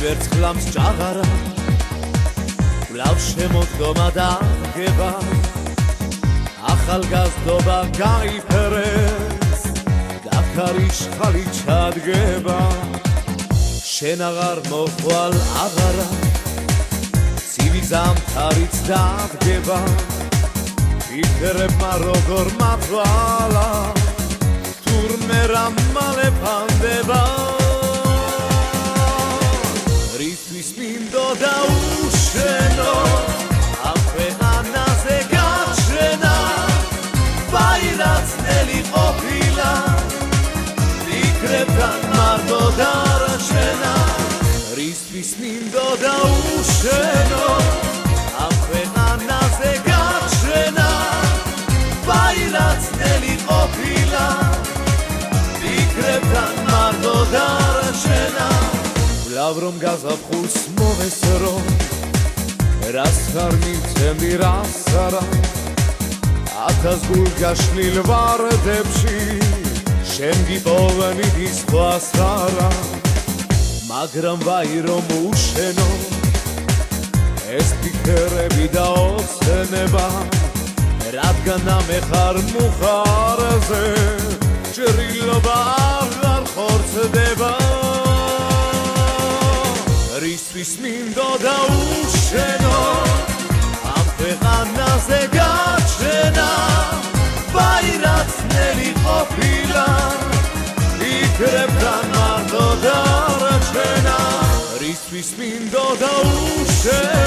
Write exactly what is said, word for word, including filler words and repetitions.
ვერცხლამს ჭაღარა კვლავ შემოდგომა დაგება ახალგაზრდობა გაიფერეს გაქარიშხალი ჩადგება შენ აღარ მოხვალ აღარა ცივი ზამთარიც დადგება ფიქრებმა როგორ მათვალა თურმე რამ მალე ფანდება რისთვის მინდოდა უშენო ამ ქვეყანაზე გაჩენა ვაირაცნელი ყოფილა ფიქრებთან მარტო დარჩენა რისთვის მინდოდა უშენო ამ ქვეყანაზე გაჩენა ვაირაცნელი ყოფილა ფიქრებთან მარტო დარჩენა ვლავ რომ გაზაფხულს მოვესრო რას ხარ მიცემი რას არა ათას გულ გაშლილ ვარდებში შენ გიპოვანი ისხვას არა მაგრამ ვაი რომ უშენო ეს ფიქრები და ოცნება რადგან ამე ხარ მუხარზე ჭრილობა აღარ ხორცდება რისთვის მინდოდა უშენო ამ ქვეყანაზე გაჩენა ვაირაცნელი ყოფილა ფიქრებთან მარტო დარჩენა რისთვის მინდოდა უშენო